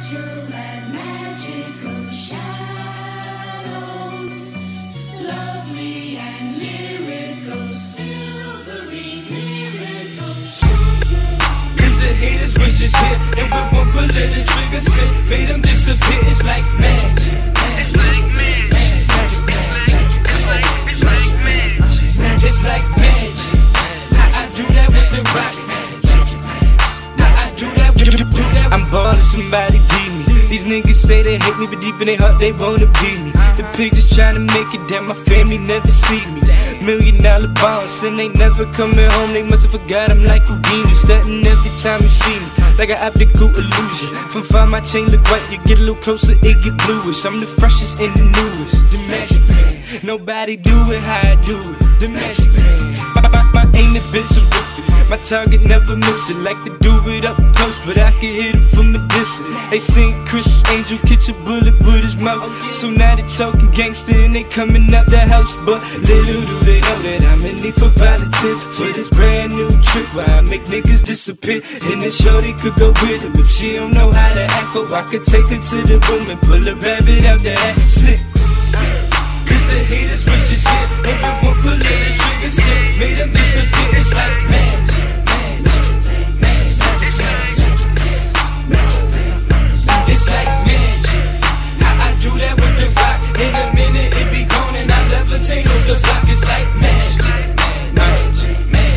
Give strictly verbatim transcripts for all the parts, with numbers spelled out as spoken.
fragile and magical shadows, lovely and lyrical, silvery miracles. Cause the haters was just here, and with one pull of the trigger set, made them disappear. It's like magic. It's like magic. It's like magic. It's like magic. How I do that with the rock. How I do that with the do that. I'm ballin', somebody beat me. These niggas say they hate me, but deep in their heart they wanna beat me. The pigs just tryna make it, damn, my family never see me. Million dollar boss, and they never coming home. They must've forgot I'm like Houdini, stuntin' every time you see me, like an optical illusion. From far my chain look white, you get a little closer, it get bluish. I'm the freshest and the newest, the magic man. Nobody do it how I do it, the magic man. My, my, my aim a bit terrific, my target never miss it. Like to do it up close, but I can hit it from a distance. They seen Chris Angel catch a bullet with his mouth, so now they talking gangster and they coming out the house. But little do they know that I'm in need for volunteers for this brand new trick where I make niggas disappear. And this shorty could go with him if she don't know how to act. Oh, I could take her to the room and pull a rabbit out the act. Sick. Cause the haters was just here, and you won't pull in the trigger set, made them disappear. It's like magic. It's like magic. How I do that with the rock. In a minute it be gone and I levitate on the block. It's like magic. Magic.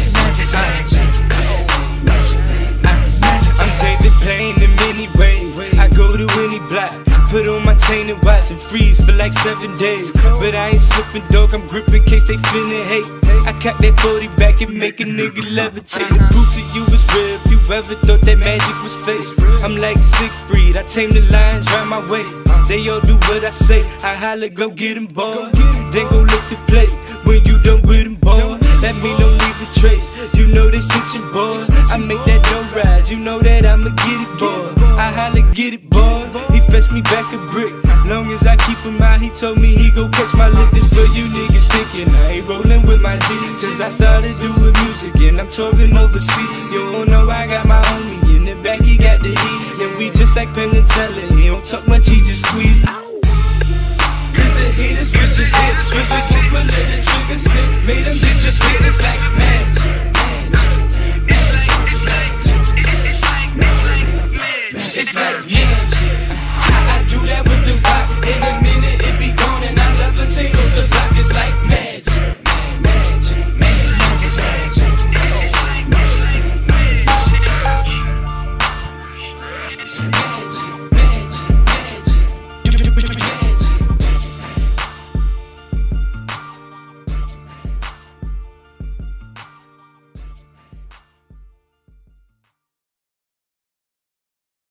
I'm David Payne in many ways. I go to any block, put on my chain and watch and freeze for like seven days. But I ain't slipping, dog, I'm gripping in case they finna hate. I cock that forty back and make a nigga levitate. The proof to you is real if you ever thought that magic was fake. I'm like Siegfried, I tame the lions round my way. They all do what I say, I holla, go get them, boy. Then go look the play when you done with them, boy. That mean don't leave a trace, you know they snitching, boys. I make that dough rise, you know that I'ma get it, boy. I holla, get it, boy. He fetched me back a brick, long as I keep him out. He told me he gon' catch my lick. This for you niggas thinking I ain't rollin' with my G, cause I started doing music and I'm touring overseas. You don't know I got my homie in the back, he got the heat. And we just like Penn and Teller, he don't talk much, he just squeeze. Cause the haters was just hit, when we won't pull in the trigger set, made them disappear. It's like magic. It's like, it's like, it's like, it's like magic. It's like